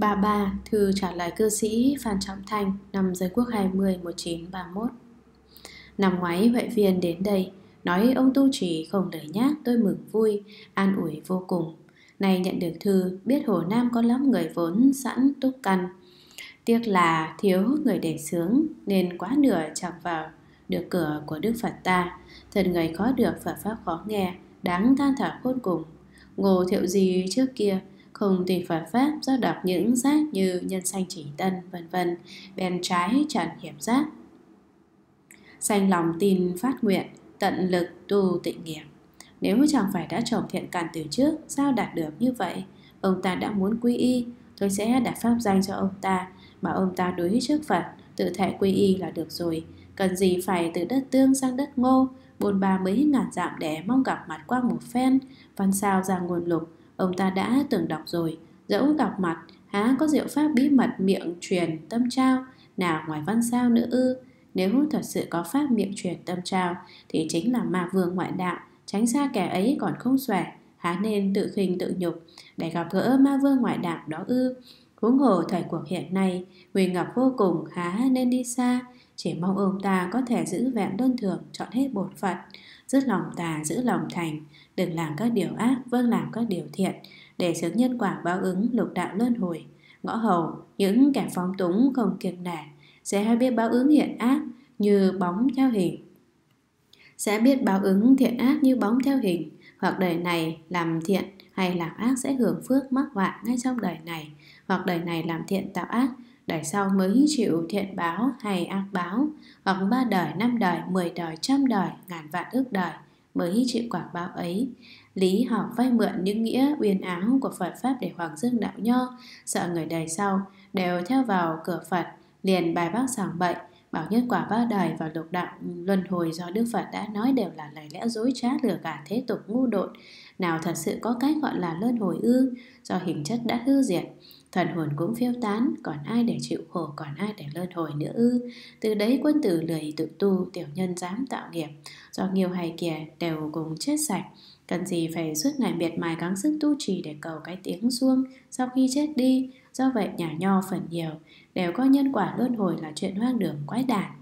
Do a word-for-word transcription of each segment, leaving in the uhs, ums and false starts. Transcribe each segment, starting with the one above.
ba ba thư trả lời cư sĩ Phan Trọng Thanh năm Dân Quốc hai mươi một nghìn chín trăm ba mươi mốt. Năm ngoái Huệ Viên đến đây, nói ông tu trì không lời nhác, tôi mừng vui, an ủi vô cùng. Nay nhận được thư, biết Hồ Nam có lắm người vốn sẵn túc căn. Tiếc là thiếu người để xướng, nên quá nửa chẳng vào được cửa của Đức Phật ta. Thật người khó được Phật pháp khó nghe, đáng than thở khôn cùng. Ngô Thiệu Di trước kia không tin Phật pháp, do đọc những sách như Nhân Sanh Chỉ Tân vân vân, bèn trái trần hiểm giác, sanh lòng tin phát nguyện, tận lực tu tịnh nghiệp. Nếu chẳng phải đã trồng thiện căn từ trước, sao đạt được như vậy? Ông ta đã muốn quy y, tôi sẽ đặt pháp danh cho ông ta, bảo ông ta đối trước Phật, tự thệ quy y là được rồi. Cần gì phải từ đất Tương sang đất Ngô, bôn ba mấy ngàn dặm để mong gặp mặt qua một phen. Văn sao ra nguồn lục, ông ta đã từng đọc rồi. Dẫu gặp mặt, há có diệu pháp bí mật miệng truyền tâm trao nào ngoài văn sao nữa ư? Nếu thật sự có pháp miệng truyền tâm trao, thì chính là ma vương ngoại đạo, tránh xa kẻ ấy còn không xuể. Há nên tự khinh tự nhục để gặp gỡ ma vương ngoại đạo đó ư? Huống hồ thời cuộc hiện nay nguy ngập vô cùng, há nên đi xa. Chỉ mong ông ta có thể giữ vẹn luân thường, chọn hết bổn phận, dứt lòng tà giữ lòng thành, đừng làm các điều ác, vâng làm các điều thiện, để xứng nhân quả báo ứng lục đạo luân hồi. Ngõ hầu những kẻ phóng túng không kiêng nể sẽ biết báo ứng hiện ác như bóng theo hình sẽ biết báo ứng thiện ác như bóng theo hình. Hoặc đời này làm thiện hay làm ác sẽ hưởng phước mắc họa ngay trong đời này, hoặc đời này làm thiện tạo ác, đời sau mới chịu thiện báo hay ác báo, hoặc ba đời, năm đời, mười đời, trăm đời, ngàn vạn ước đời mới chịu quả báo ấy. Lý học vay mượn những nghĩa uyên áo của Phật pháp để hoàng dương đạo nho, sợ người đời sau đều theo vào cửa Phật, liền bài bác giảng bậy, bảo nhân quả ba đời và lục đạo luân hồi do Đức Phật đã nói đều là lời lẽ dối trá lừa gạt thế tục ngu độn. Nào thật sự có cái gọi là luân hồi ư? Do hình chất đã hư diệt, thần hồn cũng phiêu tán, còn ai để chịu khổ, còn ai để luân hồi nữa ư? Từ đấy quân tử lười tự tu, tiểu nhân dám tạo nghiệp, do nhiều hay kìa đều cùng chết sạch. Cần gì phải suốt ngày miệt mài gắng sức tu trì để cầu cái tiếng suông sau khi chết đi. Do vậy nhà nho phần nhiều đều coi nhân quả luân hồi là chuyện hoang đường quái đản.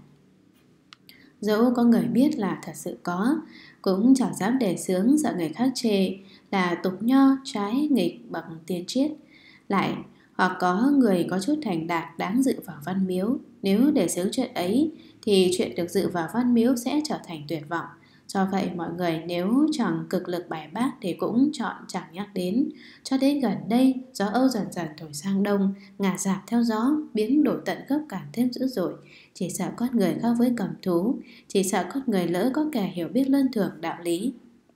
Dẫu có người biết là thật sự có, cũng chẳng dám đề xướng, sợ người khác chê là tục nho trái nghịch bằng tiên triết. Lại hoặc có người có chút thành đạt đáng dự vào văn miếu, nếu đề xướng chuyện ấy thì chuyện được dự vào văn miếu sẽ trở thành tuyệt vọng. Do vậy mọi người nếu chẳng cực lực bài bác thì cũng chọn chẳng nhắc đến. Cho đến gần đây, gió Âu dần dần thổi sang đông, ngả dạp theo gió, biến đổi tận gốc càng thêm dữ dội. Chỉ sợ con người khác với cầm thú, chỉ sợ con người lỡ có kẻ hiểu biết luân thường đạo lý.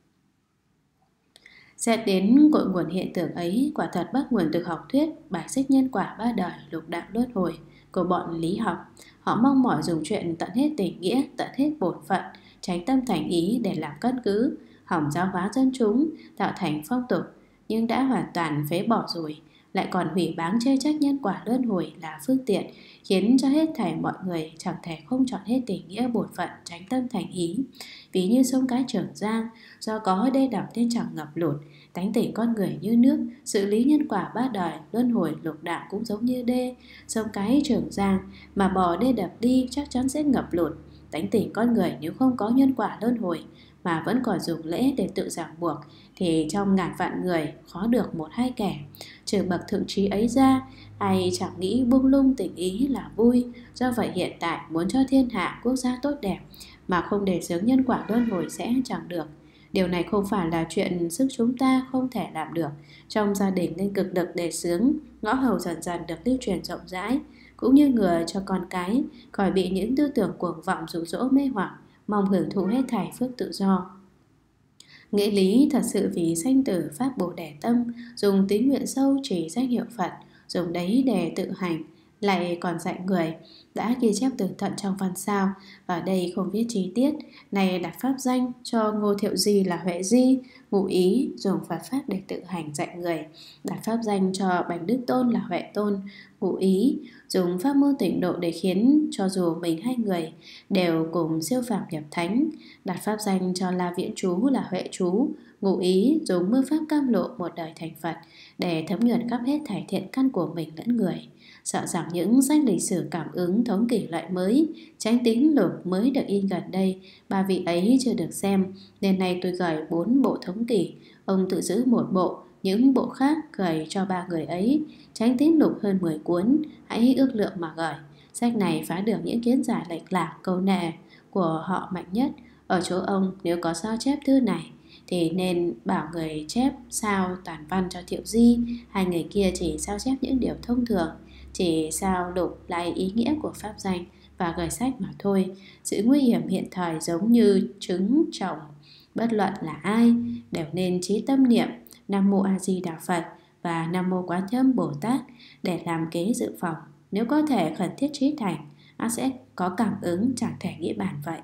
Xét đến cội nguồn hiện tượng ấy, quả thật bắt nguồn từ học thuyết bài xích nhân quả ba đời lục đạo luân hồi của bọn lý học. Họ mong mỏi dùng chuyện tận hết tình nghĩa, tận hết bổn phận, tránh tâm thành ý để làm căn cứ, hỏng giáo hóa dân chúng, tạo thành phong tục, nhưng đã hoàn toàn phế bỏ rồi, lại còn hủy báng chê trách nhân quả luân hồi là phương tiện, khiến cho hết thảy mọi người chẳng thể không chọn hết tình nghĩa bổn phận, tránh tâm thành ý. Ví như sông cái Trường Giang, do có đê đập nên chẳng ngập lụt, tánh tỉnh con người như nước, xử lý nhân quả ba đời luân hồi lục đạo cũng giống như đê. Sông cái Trường Giang mà bỏ đê đập đi chắc chắn sẽ ngập lụt. Tánh tỉnh con người nếu không có nhân quả luân hồi mà vẫn còn dùng lễ để tự ràng buộc, thì trong ngàn vạn người khó được một hai kẻ. Trừ bậc thượng trí ấy ra, ai chẳng nghĩ buông lung tình ý là vui. Do vậy hiện tại muốn cho thiên hạ quốc gia tốt đẹp mà không để xướng nhân quả luân hồi sẽ chẳng được. Điều này không phải là chuyện sức chúng ta không thể làm được. Trong gia đình nên cực lực để xướng, ngõ hầu dần dần được lưu truyền rộng rãi, cũng như ngừa cho con cái khỏi bị những tư tưởng cuồng vọng dụ dỗ mê hoặc, mong hưởng thụ hết thảy phước tự do. Nghĩa lý thật sự vì sanh tử pháp bồ đề tâm, dùng tín nguyện sâu chỉ danh hiệu Phật, dùng đấy để tự hành, lại còn dạy người. Đã ghi chép tường tận trong văn sao, ở đây không viết chi tiết. Này đặt pháp danh cho Ngô Thiệu Di là Huệ Di, ngụ ý dùng Phật pháp để tự hành dạy người. Đặt pháp danh cho Bành Đức Tôn là Huệ Tôn, ngụ ý dùng pháp môn tịnh độ để khiến cho dù mình hai người đều cùng siêu phàm nhập thánh. Đặt pháp danh cho La Viễn Chú là Huệ Chú, ngụ ý dùng mưu pháp cam lộ một đời thành Phật để thấm nhuần khắp hết thảy thiện căn của mình lẫn người. Sợ rằng những sách lịch sử cảm ứng thống kỷ loại mới, Chánh Tín Lục mới được in gần đây, ba vị ấy chưa được xem, nên nay tôi gửi bốn bộ thống kỷ, ông tự giữ một bộ, những bộ khác gửi cho ba người ấy. Chánh Tín Lục hơn mười cuốn, hãy ước lượng mà gửi. Sách này phá được những kiến giải lệch lạc, câu nệ của họ mạnh nhất. Ở chỗ ông, nếu có sao chép thư này thì nên bảo người chép sao toàn văn cho Thiệu Di. Hai người kia chỉ sao chép những điều thông thường, chỉ sao lục lại ý nghĩa của pháp danh và gửi sách mà thôi. Sự nguy hiểm hiện thời giống như trứng trồng, bất luận là ai đều nên chí tâm niệm Nam Mô A Di Đà Phật và Nam Mô Quán Thế Âm Bồ Tát để làm kế dự phòng. Nếu có thể khẩn thiết trí thành, nó sẽ có cảm ứng, chẳng thể nghĩ bàn vậy.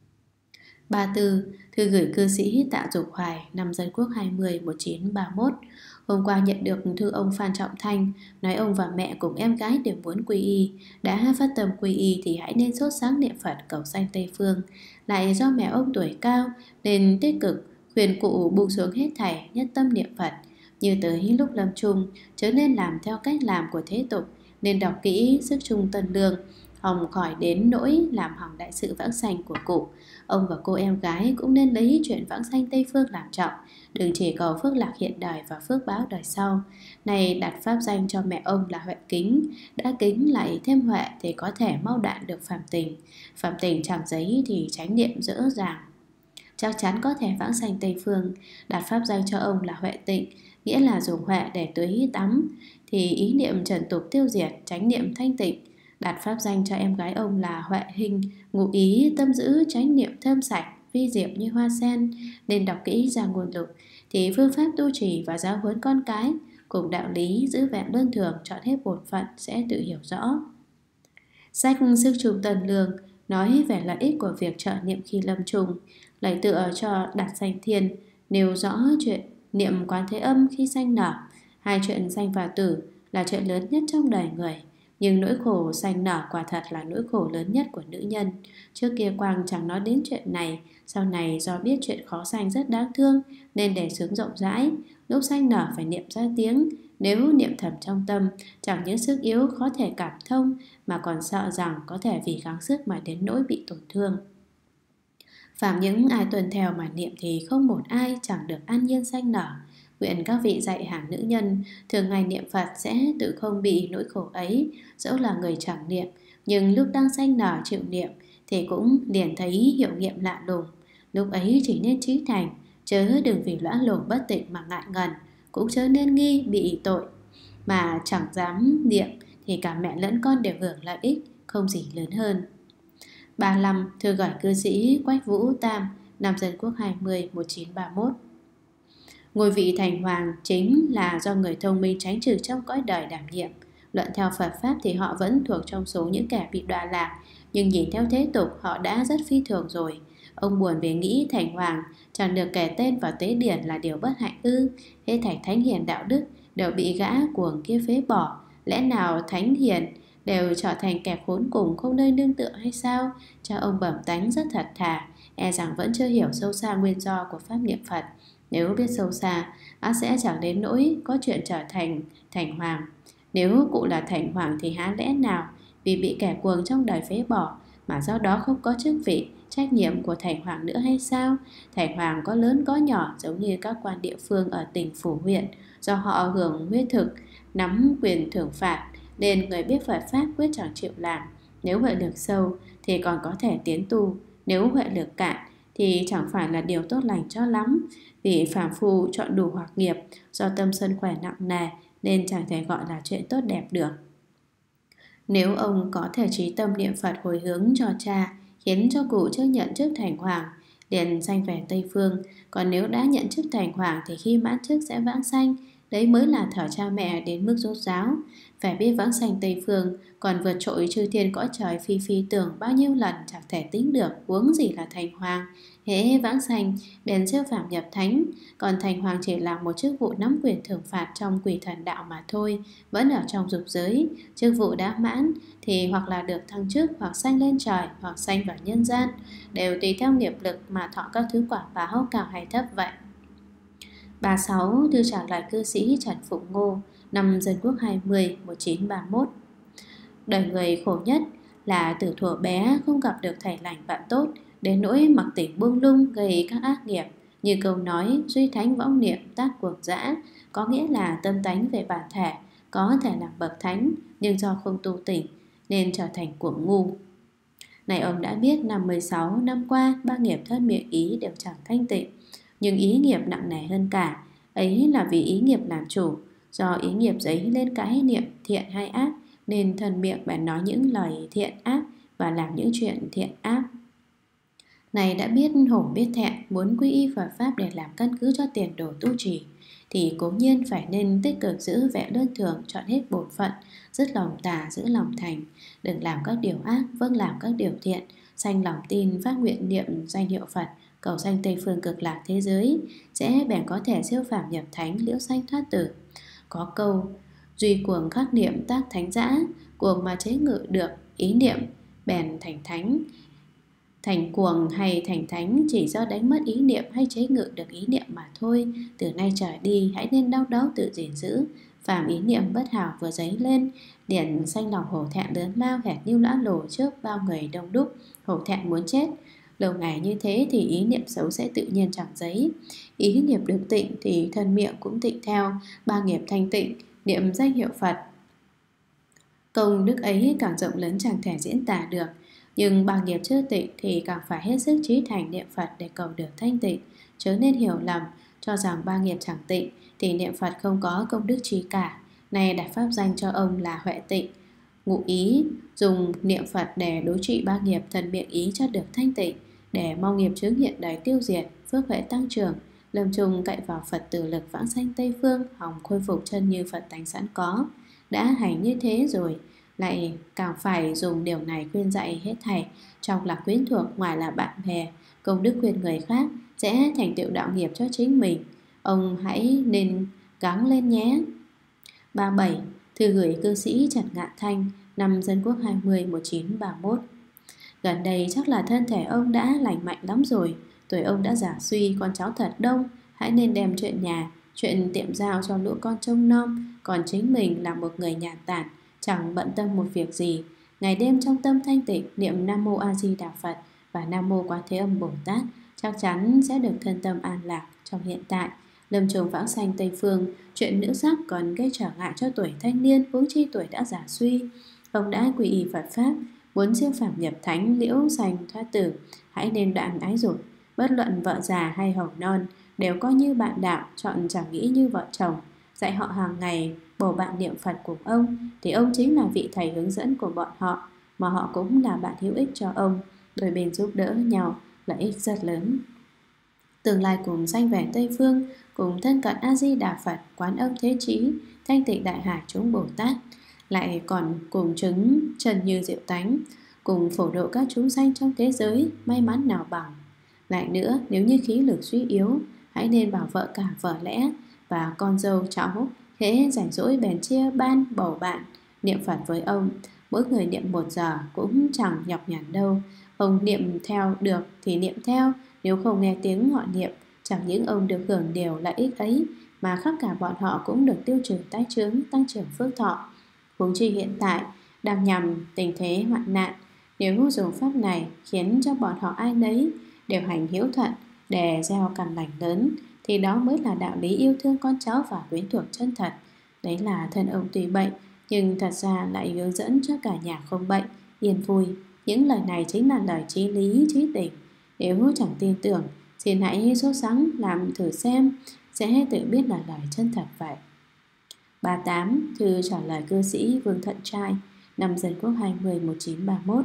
Ba tư, thư gửi cư sĩ Tạ Dục Hoài, năm Dân Quốc hai mươi một nghìn chín trăm ba mươi mốt. Hôm qua nhận được thư ông Phan Trọng Thanh, nói ông và mẹ cùng em gái đều muốn quy y. Đã phát tâm quy y thì hãy nên sốt sáng niệm Phật cầu sanh Tây Phương. Lại do mẹ ông tuổi cao nên tích cực khuyên cụ buông xuống hết thảy, nhất tâm niệm Phật. Như tới lúc lâm chung, chớ nên làm theo cách làm của thế tục, nên đọc kỹ Sức Chung Tân Lương, hòng khỏi đến nỗi làm hỏng đại sự vãng sanh của cụ. Ông và cô em gái cũng nên lấy chuyện vãng sanh Tây Phương làm trọng, đừng chỉ cầu phước lạc hiện đời và phước báo đời sau. Này đặt pháp danh cho mẹ ông là Huệ Kính, đã kính lại thêm Huệ thì có thể mau đạn được phàm tình. Phàm tình chẳng giấy thì chánh niệm dễ dàng, chắc chắn có thể vãng sanh Tây Phương. Đặt pháp danh cho ông là Huệ Tịnh, nghĩa là dùng huệ để tưới tắm, thì ý niệm trần tục tiêu diệt, chánh niệm thanh tịnh. Đặt pháp danh cho em gái ông là Huệ Hình, ngụ ý tâm giữ chánh niệm thơm sạch, vi diệu như hoa sen. Nên đọc kỹ ra nguồn lục, thì phương pháp tu trì và giáo huấn con cái cùng đạo lý giữ vẹn luân thường, chọn hết bổn phận sẽ tự hiểu rõ. Sách Sức Chung Tân Lương nói về lợi ích của việc trợ niệm khi lâm chung, lấy tựa cho Đạt Sanh Thiên, nêu rõ chuyện niệm Quán Thế Âm khi sanh nở. Hai chuyện sanh và tử là chuyện lớn nhất trong đời người, nhưng nỗi khổ sanh nở quả thật là nỗi khổ lớn nhất của nữ nhân. Trước kia Quang chẳng nói đến chuyện này, sau này do biết chuyện khó sanh rất đáng thương nên đề xướng rộng rãi. Lúc sanh nở phải niệm ra tiếng, nếu niệm thầm trong tâm, chẳng những sức yếu khó thể cảm thông mà còn sợ rằng có thể vì gắng sức mà đến nỗi bị tổn thương. Phạm những ai tuân theo mà niệm thì không một ai chẳng được an nhiên sanh nở. Nguyện các vị dạy hàng nữ nhân thường ngày niệm Phật sẽ tự không bị nỗi khổ ấy. Dẫu là người chẳng niệm, nhưng lúc đang sanh nở chịu niệm thì cũng liền thấy hiệu nghiệm lạ lùng. Lúc ấy chỉ nên trí thành, chớ đừng vì lõa lồ bất tịnh mà ngại ngần, cũng chớ nên nghi bị tội mà chẳng dám niệm, thì cả mẹ lẫn con đều hưởng lợi ích, không gì lớn hơn. ba mươi lăm. Thư gửi cư sĩ Quách Vũ Tam, năm Dân Quốc hai mươi một nghìn chín trăm ba mươi mốt. Ngôi vị thành hoàng chính là do người thông minh tránh trừ trong cõi đời đảm nhiệm. Luận theo Phật Pháp thì họ vẫn thuộc trong số những kẻ bị đọa lạc, nhưng nhìn theo thế tục họ đã rất phi thường rồi. Ông buồn vì nghĩ thành hoàng chẳng được kể tên vào tế điển là điều bất hạnh ư? Hết thảy thánh hiền đạo đức đều bị gã cuồng kia phế bỏ. Lẽ nào thánh hiền đều trở thành kẻ khốn cùng không nơi nương tựa hay sao? Cha ông bẩm tánh rất thật thà, e rằng vẫn chưa hiểu sâu xa nguyên do của pháp niệm Phật. Nếu biết sâu xa, ắt sẽ chẳng đến nỗi có chuyện trở thành thành hoàng. Nếu cụ là thành hoàng thì há lẽ nào vì bị kẻ cuồng trong đời phế bỏ mà do đó không có chức vị, trách nhiệm của thành hoàng nữa hay sao? Thành hoàng có lớn có nhỏ giống như các quan địa phương ở tỉnh phủ huyện, do họ hưởng huyết thực, nắm quyền thưởng phạt, nên người biết Phật Pháp quyết chẳng chịu làm. Nếu huệ lực sâu thì còn có thể tiến tu, nếu huệ lực cạn thì chẳng phải là điều tốt lành cho lắm. Vì phàm phu chọn đủ hoặc nghiệp, do tâm sân khỏe nặng nề nên chẳng thể gọi là chuyện tốt đẹp được. Nếu ông có thể trí tâm niệm Phật hồi hướng cho cha, khiến cho cụ chưa nhận chức thành hoàng, liền sanh về Tây Phương. Còn nếu đã nhận chức thành hoàng thì khi mãn chức sẽ vãng sanh. Đấy mới là thở cha mẹ đến mức rốt ráo. Phải biết vãng sanh Tây Phương còn vượt trội chư thiên cõi trời phi phi tưởng bao nhiêu lần chẳng thể tính được, huống gì là thành hoàng. Hễ vãng sanh bèn siêu phàm nhập thánh, còn thành hoàng chỉ là một chức vụ nắm quyền thưởng phạt trong quỷ thần đạo mà thôi, vẫn ở trong dục giới. Chức vụ đã mãn thì hoặc là được thăng chức, hoặc sanh lên trời, hoặc sanh vào nhân gian, đều tùy theo nghiệp lực mà thọ các thứ quả báo cao hay thấp vậy. Bà Sáu thư trả lời cư sĩ Trần Phụng Ngô năm Dân Quốc hai mươi một nghìn chín trăm ba mươi mốt. Đời người khổ nhất là từ thuở bé không gặp được thầy lành bạn tốt, đến nỗi mặc tỉnh buông lung gây các ác nghiệp. Như câu nói duy thánh võng niệm tác cuồng dã, có nghĩa là tâm tánh về bản thể có thể làm bậc thánh, nhưng do không tu tỉnh nên trở thành cuồng ngu. Này ông đã biết năm mười sáu năm qua ba nghiệp thân miệng ý đều chẳng thanh tịnh, nhưng ý nghiệp nặng nề hơn cả, ấy là vì ý nghiệp làm chủ. Do ý nghiệp dấy lên cái niệm thiện hay ác, nên thân miệng bèn nói những lời thiện ác và làm những chuyện thiện ác. Này đã biết hổ biết thẹn, muốn quy y Phật Pháp để làm căn cứ cho tiền đồ tu trì, thì cố nhiên phải nên tích cực giữ vẻ đơn thường, chọn hết bổn phận, dứt lòng tà giữ lòng thành, đừng làm các điều ác, vâng làm các điều thiện, sanh lòng tin, phát nguyện niệm danh hiệu Phật, cầu sanh Tây phương cực lạc thế giới, sẽ bèn có thể siêu phàm nhập thánh, liễu sanh thoát tử. Có câu duy cuồng khắc niệm tác thánh dã, cuồng mà chế ngự được ý niệm bèn thành thánh. Thành cuồng hay thành thánh chỉ do đánh mất ý niệm hay chế ngự được ý niệm mà thôi. Từ nay trở đi hãy nên đau đáu tự gìn giữ. Phàm ý niệm bất hảo vừa dấy lên, liền sanh lòng hổ thẹn lớn lao, hệt như lã lồ trước bao người đông đúc, hổ thẹn muốn chết. Lâu ngày như thế thì ý niệm xấu sẽ tự nhiên chẳng dấy. Ý nghiệp được tịnh thì thân miệng cũng tịnh theo, ba nghiệp thanh tịnh, niệm danh hiệu Phật. Công đức ấy càng rộng lớn chẳng thể diễn tả được. Nhưng ba nghiệp chưa tịnh thì càng phải hết sức chí thành niệm Phật để cầu được thanh tịnh. Chớ nên hiểu lầm cho rằng ba nghiệp chẳng tịnh thì niệm Phật không có công đức trí cả. Này đặt pháp danh cho ông là Huệ Tịnh, ngụ ý dùng niệm Phật để đối trị ba nghiệp thân miệng ý cho được thanh tịnh, để mong nghiệp chướng hiện đời tiêu diệt, phước huệ tăng trưởng, lâm chung cậy vào Phật từ lực vãng sanh Tây phương, hòng khôi phục chân như Phật tánh sẵn có. Đã hành như thế rồi, lại càng phải dùng điều này khuyên dạy hết thảy, trong là quyến thuộc, ngoài là bạn bè. Công đức khuyên người khác sẽ thành tựu đạo nghiệp cho chính mình. Ông hãy nên gắng lên nhé. ba mươi bảy. Thư gửi cư sĩ Trần Ngạn Thanh năm Dân Quốc hai mươi một nghìn chín trăm ba mươi mốt. Gần đây chắc là thân thể ông đã lành mạnh lắm rồi. Tuổi ông đã già suy, con cháu thật đông. Hãy nên đem chuyện nhà, chuyện tiệm giao cho lũ con trông nom. Còn chính mình là một người nhàn tản, chẳng bận tâm một việc gì, ngày đêm trong tâm thanh tịnh niệm Nam Mô A Di Đà Phật và Nam Mô Quán Thế Âm Bồ Tát, chắc chắn sẽ được thân tâm an lạc trong hiện tại. Lâm chung vãng sanh Tây phương, chuyện nữ sắc còn gây trở ngại cho tuổi thanh niên, huống chi tuổi đã già suy. Ông đã quy y Phật Pháp, muốn siêu phàm nhập thánh, liễu sanh thoát tử, hãy nên đoạn ái dục. Bất luận vợ già hay hầu non đều coi như bạn đạo, chọn chẳng nghĩ như vợ chồng. Dạy họ hàng ngày bầu bạn niệm Phật cùng ông, thì ông chính là vị thầy hướng dẫn của bọn họ, mà họ cũng là bạn hữu ích cho ông. Đôi bên giúp đỡ nhau, lợi ích rất lớn. Tương lai cùng sanh về Tây phương, cùng thân cận A Di Đà Phật, Quán Âm Thế Chí, Thanh Tịnh Đại Hải chúng Bồ Tát, lại còn cùng chứng trần như diệu tánh, cùng phổ độ các chúng sanh trong thế giới, may mắn nào bằng. Lại nữa, nếu như khí lực suy yếu, hãy nên bảo vợ cả vợ lẽ và con dâu cháu hễ rảnh rỗi bèn chia ban bầu bạn niệm Phật với ông. Mỗi người niệm một giờ cũng chẳng nhọc nhằn đâu. Ông niệm theo được thì niệm theo, nếu không nghe tiếng họ niệm, chẳng những ông được hưởng điều lợi ích ấy, mà khắp cả bọn họ cũng được tiêu trừ tái chướng, tăng trưởng phước thọ. Huống chi hiện tại đang nhằm tình thế hoạn nạn, nếu dùng pháp này khiến cho bọn họ ai nấy đều hành hiếu thuận để gieo căn lành lớn, thì đó mới là đạo lý yêu thương con cháu và quyến thuộc chân thật. Đấy là thân ông tùy bệnh, nhưng thật ra lại hướng dẫn cho cả nhà không bệnh, yên vui. Những lời này chính là lời chí lý, chí tình. Nếu chẳng tin tưởng, xin hãy sốt sắng làm thử xem, sẽ tự biết là lời chân thật vậy. ba mươi tám. Thư trả lời cư sĩ Vương Thận Trai năm Dân Quốc hai mươi một nghìn chín trăm ba mươi mốt.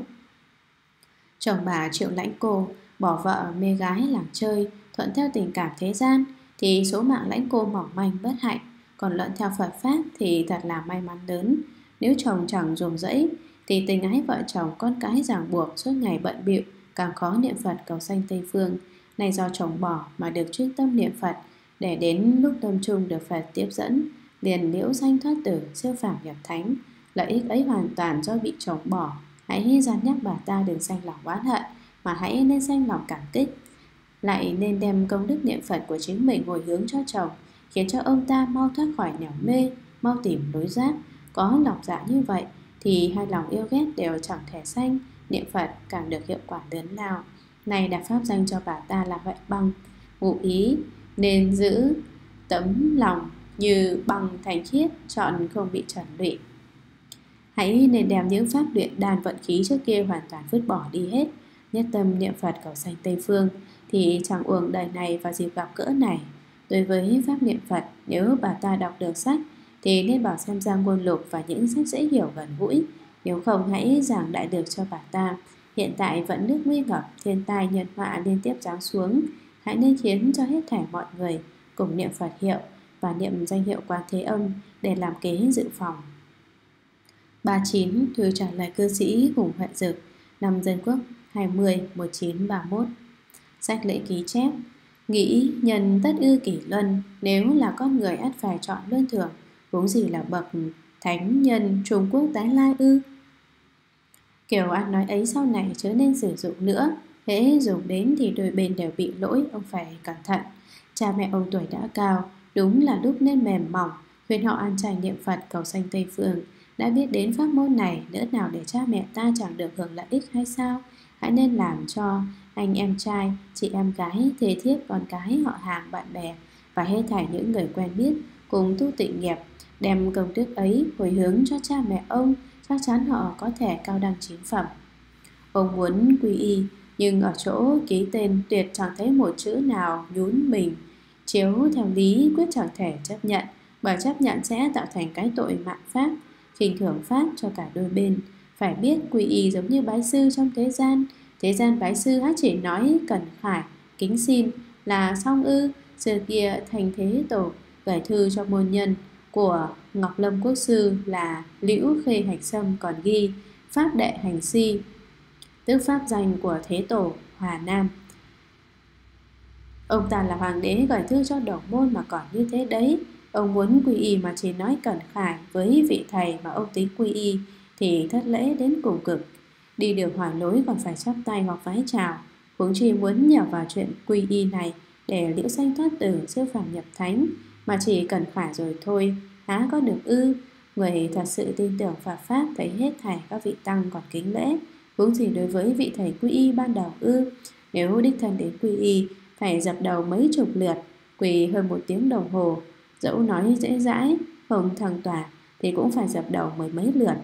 Chồng bà Triệu Lãnh Cô bỏ vợ mê gái làng chơi, thuận theo tình cảm thế gian, thì số mạng Lãnh Cô mỏng manh bất hạnh. Còn luận theo Phật Pháp thì thật là may mắn lớn. Nếu chồng chẳng dùng dẫy, thì tình ái vợ chồng con cái ràng buộc, suốt ngày bận bịu, càng khó niệm Phật cầu sanh Tây phương. Này do chồng bỏ mà được chuyên tâm niệm Phật, để đến lúc lâm chung được Phật tiếp dẫn, liền liễu sanh thoát tử, siêu phàm nhập thánh. Lợi ích ấy hoàn toàn do bị chồng bỏ. Hãy gian nhắc bà ta đừng sanh lòng oán hận, mà hãy nên sanh lòng cảm kích. Lại nên đem công đức niệm Phật của chính mình hồi hướng cho chồng, khiến cho ông ta mau thoát khỏi nẻo mê, mau tìm lối thoát. Có lòng dạ như vậy thì hai lòng yêu ghét đều chẳng thể sanh, niệm Phật càng được hiệu quả lớn lao. Này đặt pháp danh cho bà ta là Huệ Băng, ngụ ý nên giữ tấm lòng như băng thành khiết, chọn không bị trần lụy. Hãy nên đem những pháp luyện đan vận khí trước kia hoàn toàn vứt bỏ đi hết, nhất tâm niệm Phật cầu sanh Tây Phương, thì chẳng uổng đời này và dịp gặp cỡ này. Đối với pháp niệm Phật, nếu bà ta đọc được sách thì nên bảo xem ra ngôn lục và những sách dễ hiểu gần gũi. Nếu không, hãy giảng đại được cho bà ta. Hiện tại vẫn nước nguy ngập, thiên tai nhân họa liên tiếp giáng xuống. Hãy nên khiến cho hết thảy mọi người cùng niệm Phật hiệu và niệm danh hiệu Quan Thế Âm để làm kế dự phòng. ba mươi chín. Thư trả lời cư sĩ Hùng Huệ Dực, năm Dân Quốc hai mươi một nghìn chín trăm ba mươi mốt. Sách lễ ký chép: nghĩ nhân tất ư kỷ luân, nếu là con người ắt phải chọn luân thường, huống gì là bậc thánh nhân Trung Quốc tái lai ư. Kiểu ăn nói ấy sau này chớ nên sử dụng nữa, hễ dùng đến thì đôi bên đều bị lỗi, ông phải cẩn thận. Cha mẹ ông tuổi đã cao, đúng là lúc nên mềm mỏng, khuyên họ ăn chay niệm Phật cầu sanh Tây Phương. Đã biết đến pháp môn này, nữa nào để cha mẹ ta chẳng được hưởng lợi ích hay sao? Hãy nên làm cho anh em trai, chị em gái, thê thiếp, con cái, họ hàng, bạn bè và hết thảy những người quen biết cùng tu tịnh nghiệp, đem công đức ấy hồi hướng cho cha mẹ ông, chắc chắn họ có thể cao đăng chính phẩm. Ông muốn quy y, nhưng ở chỗ ký tên tuyệt chẳng thấy một chữ nào nhún mình, chiếu theo lý quyết chẳng thể chấp nhận, bởi chấp nhận sẽ tạo thành cái tội mạn pháp, khinh thường pháp cho cả đôi bên. Phải biết quy y giống như bái sư trong thế gian, thế gian bái sư hát chỉ nói cẩn khải, kính xin là xong ư. Xưa kia Thành Thế Tổ gửi thư cho môn nhân của Ngọc Lâm Quốc Sư là Liễu Khê Hạch Sâm còn ghi pháp đệ hành si, tức pháp danh của Thế Tổ Hòa Nam. Ông ta là hoàng đế gửi thư cho đồng môn mà còn như thế đấy. Ông muốn quy y mà chỉ nói cẩn khải với vị thầy mà ông tính quy y thì thất lễ đến cùng cực. Đi đường hỏi lối còn phải chắp tay hoặc vái chào, huống chi muốn nhờ vào chuyện quy y này để liễu sanh thoát tử, siêu phàm nhập thánh, mà chỉ cẩn khải rồi thôi, há có được ư? Người thật sự tin tưởng Phật pháp thấy hết thảy các vị tăng còn kính lễ, huống gì đối với vị thầy quy y ban đầu ư? Nếu đích thân đến quy y phải dập đầu mấy chục lượt, quỳ hơn một tiếng đồng hồ, dẫu nói dễ dãi không thăng tỏa thì cũng phải dập đầu mười mấy lượt.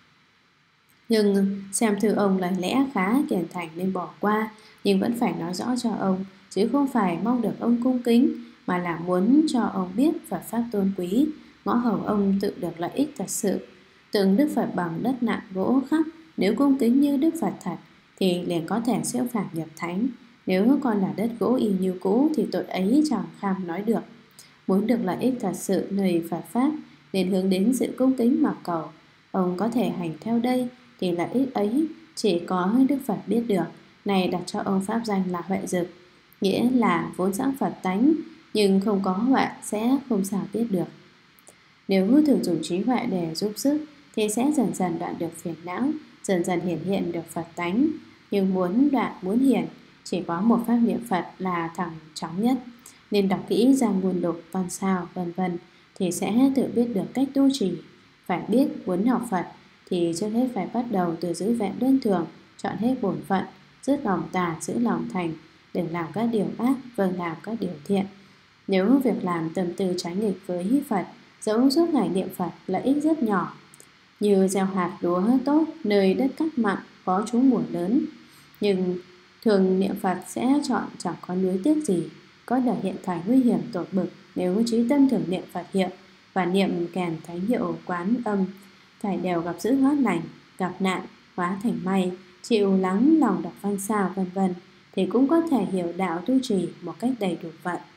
Nhưng xem thư ông lời lẽ khá kiền thành nên bỏ qua, nhưng vẫn phải nói rõ cho ông, chứ không phải mong được ông cung kính, mà là muốn cho ông biết Phật pháp tôn quý, ngõ hầu ông tự được lợi ích thật sự. Tượng Đức Phật bằng đất nặng gỗ khắc, nếu cung kính như Đức Phật thật thì liền có thể siêu phàm nhập thánh. Nếu còn là đất gỗ y như cũ thì tội ấy chẳng kham nói được. Muốn được lợi ích thật sự nơi Phật pháp nên hướng đến sự cung kính mà cầu. Ông có thể hành theo đây thì lợi ích ấy chỉ có Đức Phật biết được. Này đặt cho ông pháp danh là Huệ Dực, nghĩa là vốn sẵn Phật tánh, nhưng không có huệ sẽ không sao biết được. Nếu thường dùng trí huệ để giúp sức thì sẽ dần dần đoạn được phiền não, dần dần hiển hiện được Phật tánh. Nhưng muốn đoạn, muốn hiển, chỉ có một pháp niệm Phật là thẳng chóng nhất. Nên đọc kỹ ra nguồn lục, văn sao, vân vân thì sẽ tự biết được cách tu trì. Phải biết muốn học Phật thì trước hết phải bắt đầu từ giữ vẹn đơn thường, chọn hết bổn phận, dứt lòng tà, giữ lòng thành, đừng làm các điều ác, vâng làm các điều thiện. Nếu việc làm tâm tư trái nghịch với Phật, dẫu giúp ngài niệm Phật lợi ích rất nhỏ, như gieo hạt lúa tốt nơi đất cát mặn có trúng mùa lớn, nhưng thường niệm Phật sẽ chọn chẳng có nuối tiếc gì, có đời hiện thời nguy hiểm tột bực. Nếu trí tâm thường niệm Phật hiệu và niệm kèn thánh hiệu Quán Âm, phải đều gặp dữ hóa lành, gặp nạn hóa thành may, chịu lắng lòng đọc văn sao vân vân thì cũng có thể hiểu đạo tu trì một cách đầy đủ vận.